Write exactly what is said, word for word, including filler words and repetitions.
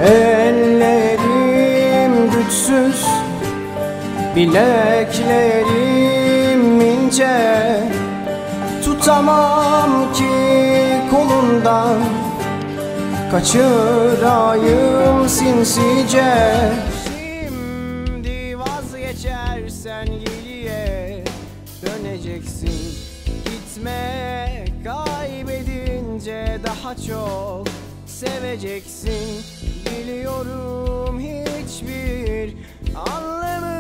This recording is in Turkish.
Ellerim güçsüz, bileklerim ince, tutamam ki kolundan, kaçırayım sinsice. Şimdi vazgeçersen geriye döneceksin. Gitme, kaybedince daha çok seveceksin. Biliyorum hiçbir anlamı